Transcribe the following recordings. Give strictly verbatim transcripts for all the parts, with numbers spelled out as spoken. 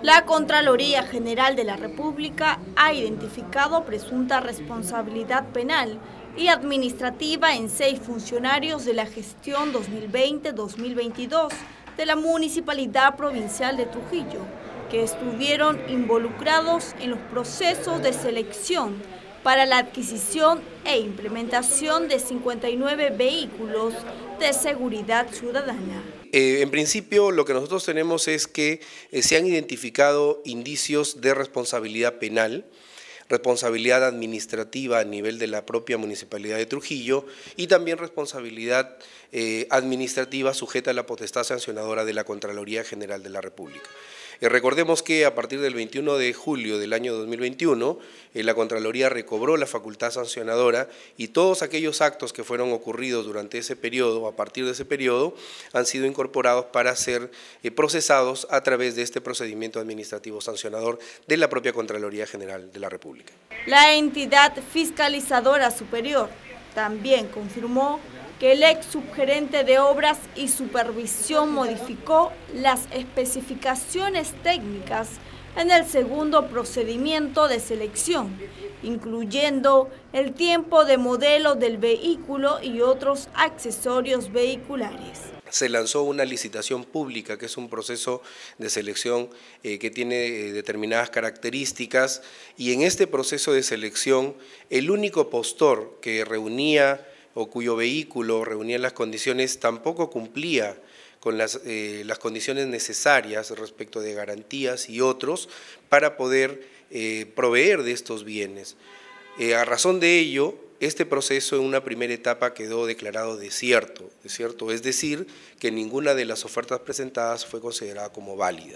La Contraloría General de la República ha identificado presunta responsabilidad penal y administrativa en seis funcionarios de la gestión dos mil veinte dos mil veintidós de la Municipalidad Provincial de Trujillo, que estuvieron involucrados en los procesos de selección para la adquisición e implementación de cincuenta y nueve vehículos de seguridad ciudadana. Eh, en principio, lo que nosotros tenemos es que eh, se han identificado indicios de responsabilidad penal, responsabilidad administrativa a nivel de la propia Municipalidad de Trujillo y también responsabilidad eh, administrativa sujeta a la potestad sancionadora de la Contraloría General de la República. Eh, recordemos que a partir del veintiuno de julio del año dos mil veintiuno, eh, la Contraloría recobró la facultad sancionadora y todos aquellos actos que fueron ocurridos durante ese periodo, a partir de ese periodo, han sido incorporados para ser eh, procesados a través de este procedimiento administrativo sancionador de la propia Contraloría General de la República. La entidad fiscalizadora superior también confirmó que el ex subgerente de Obras y Supervisión modificó las especificaciones técnicas en el segundo procedimiento de selección, incluyendo el tiempo de modelo del vehículo y otros accesorios vehiculares. Se lanzó una licitación pública, que es un proceso de selección eh, que tiene eh, determinadas características, y en este proceso de selección el único postor que reunía o cuyo vehículo reunía las condiciones tampoco cumplía con las, eh, las condiciones necesarias respecto de garantías y otros para poder eh, proveer de estos bienes. Eh, a razón de ello, este proceso en una primera etapa quedó declarado desierto, desierto, es decir, que ninguna de las ofertas presentadas fue considerada como válida.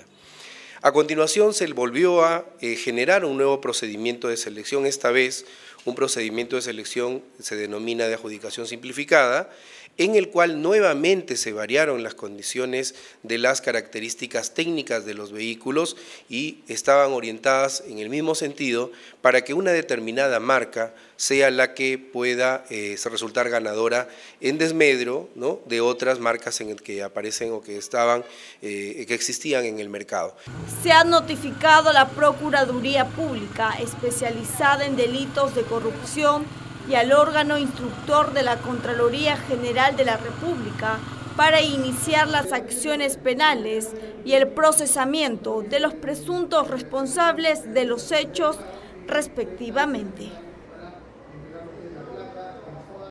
A continuación se volvió a eh, generar un nuevo procedimiento de selección, esta vez un procedimiento de selección se denomina de adjudicación simplificada, en el cual nuevamente se variaron las condiciones de las características técnicas de los vehículos y estaban orientadas en el mismo sentido para que una determinada marca sea la que pueda eh, resultar ganadora en desmedro, ¿no?, de otras marcas en el que aparecen o que estaban, eh, que existían en el mercado. Se ha notificado a la Procuraduría Pública especializada en delitos de corrupción y al órgano instructor de la Contraloría General de la República para iniciar las acciones penales y el procesamiento de los presuntos responsables de los hechos respectivamente.